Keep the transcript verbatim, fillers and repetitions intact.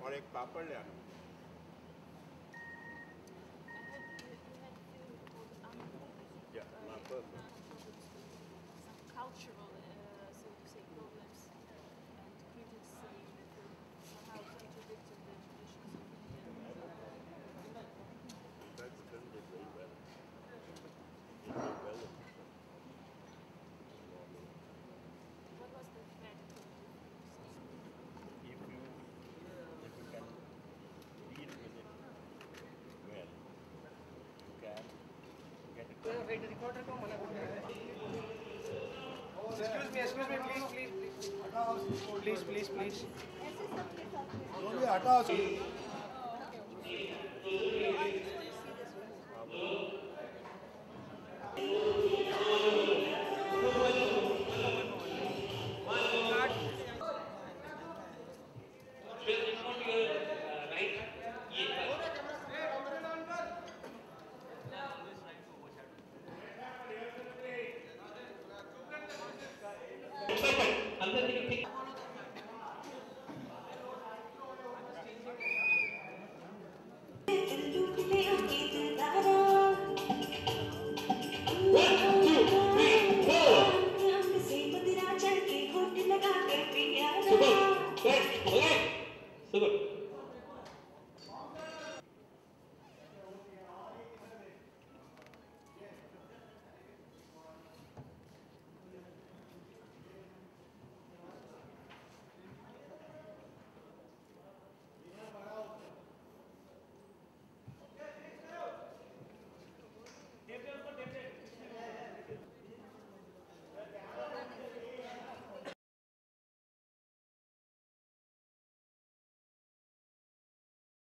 और एक पापड़ ले आना। Yeah, not perfect. Some cultural, uh, so to say, problems and critics say that they somehow contradicted the traditions of India. That film did very well. It did well. What was the effect of the If you, if you can deal with it well, you can get it. Wait, the recorder को मना कर रहा है. Excuse me, excuse me, please, please, please, please, please. जो भी हटाओ सब. Super.